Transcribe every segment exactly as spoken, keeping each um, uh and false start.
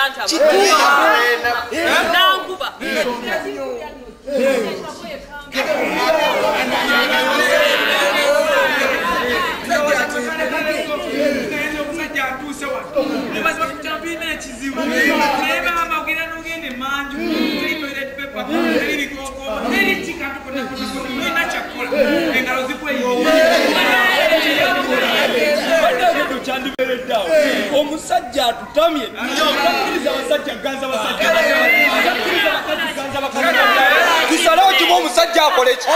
Nanguba. Omusajja tutamye takiriza abasajja ganza abasajja takiriza abakazi ganza abakazi kisalawo kiba omusajja akole ki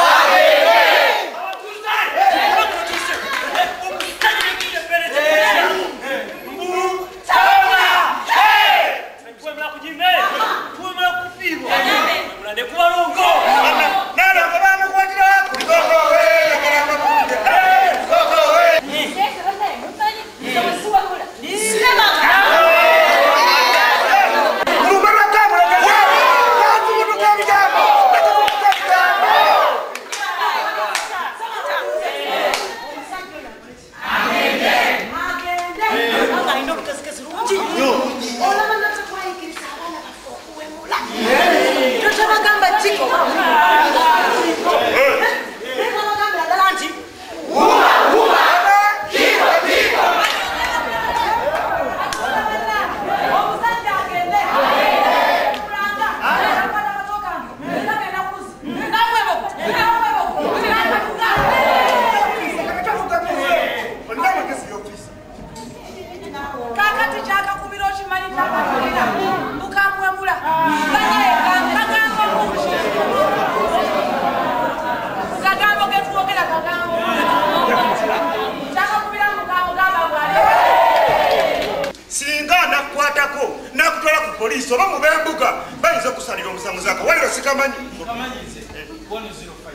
police oba mubembuka bayinza kusalira omusango zaka waliro sikamanyi kamanyize one zero five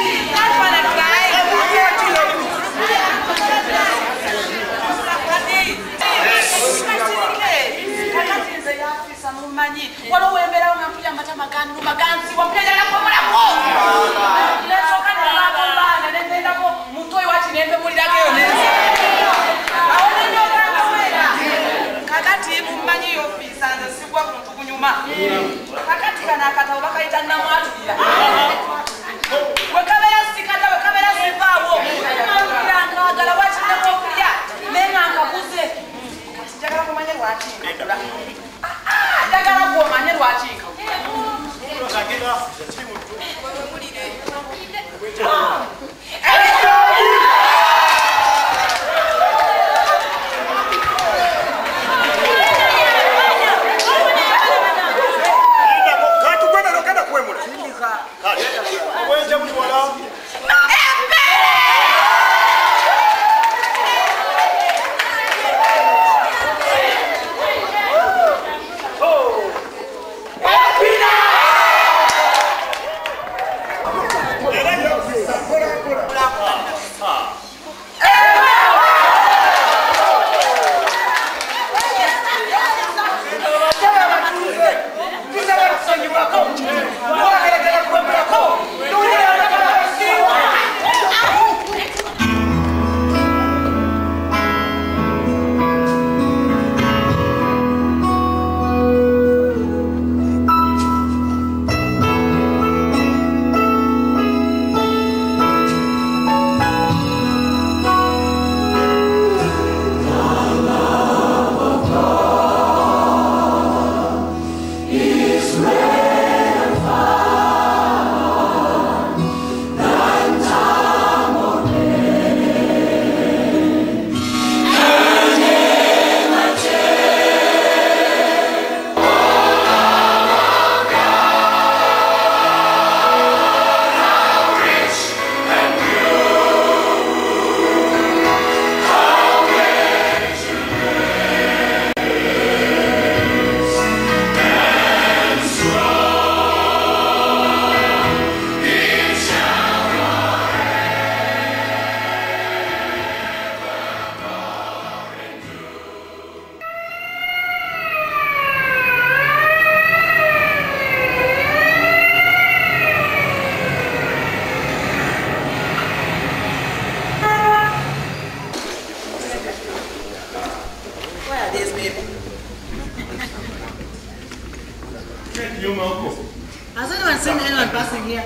Kakati kana akata obakaita namwatulira. Wekabera sikata wekabera sivawo. Ngagala wachinde kokulya. Menga akabuze. Kati jagala kumanya lwachinga. Ah, jagala kumanya lwachinga. Agenda chimu tu. Has anyone seen anyone passing here? I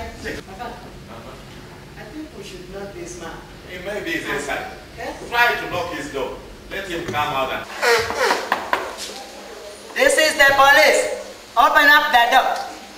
think we should knock this man. He may be inside. Try to knock his door. Let him come out. And... This is the police. Open up the door.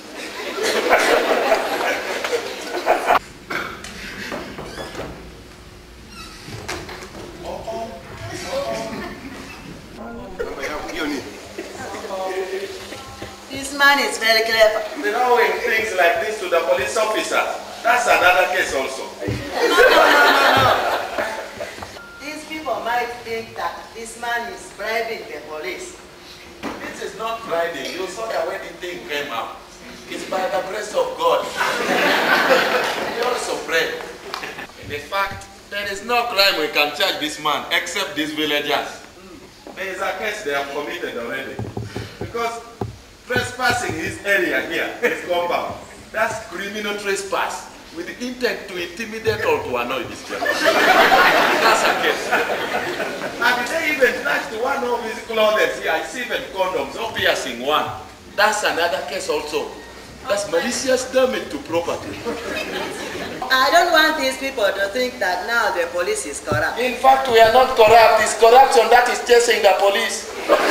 This man is very clever. Throwing things like this to the police officer. That's another case also. No, no, no, no, no. These people might think that this man is bribing the police. This is not Friday. You saw that when the thing came out. It's by the grace of God. We also pray. In fact, there is no crime we can charge this man except these villagers. There is a case they have committed already. Because trespassing his area here, his compound, that's criminal trespass with the intent to intimidate or to annoy this gentleman. That's a case. And they even snatched one of his clothes here. I see even condoms, no piercing one. That's another case also. That's malicious damage to property. I don't want these people to think that now the police is corrupt. In fact, we are not corrupt. It's corruption that is chasing the police.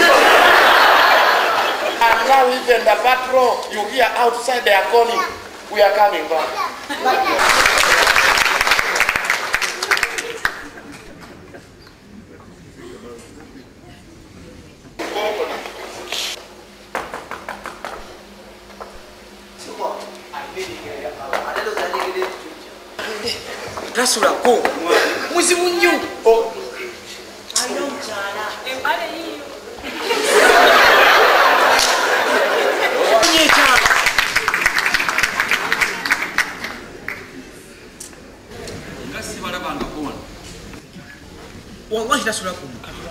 And now even the patrol, you hear outside they are calling. We are coming back. Tasulako muzibu nnyo. Nga sibalabangako wano. Wallahi tasulako.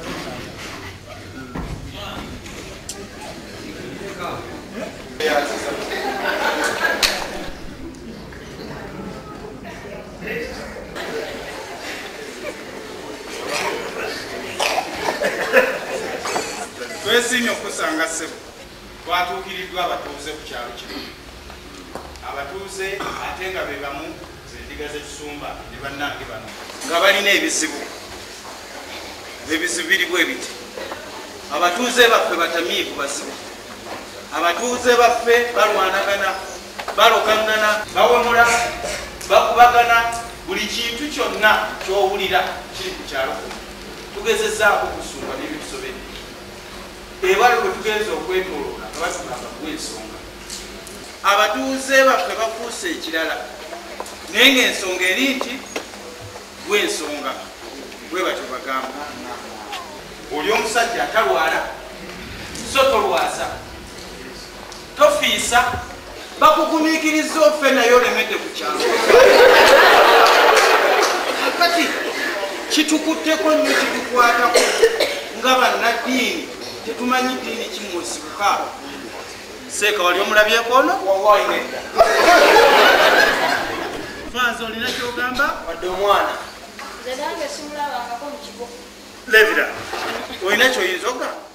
Twesiimye okusanga ssebo twatuukiriddwa abatuuze ku kyalo kino. Abatuuze ate nga be bamu zendiga z'ekisumba ne bannange bano nga balina ebizibu. Ebizibu biri bwe biti. Abatuuze baffe batamiivu bazibu. Abatuuze baffe balwanagana, balogangana, bawemula, bakubagana, buli kintu kyonna ky'owulira kiri ku kyalo kuno. Tugezezzaako kusumba n'ebitusobedde. Ebale kwe tugenza okwetoloola nga batugamba gw'ensonga. Abatuuze baffe bafuuse ekirala naye ng'ensonga eri nti gw'ensonga bwe batyo bagamba. Oli omusajja atalwala so tolwaza tofiisa bakugumiikiriza offe naye olemedde ku kyalo. Kati kitukutteko nnyo kitukwatako nga bannaddiini tetumanyi ddiini kimwosibuka. Seeka wali omulabyeko ono? Wallahi nedda. Fanza olina kyogamba? Wadde omwana. Nze nange simulabangako mu kigo. Levira, olina kyoyinza okugamba?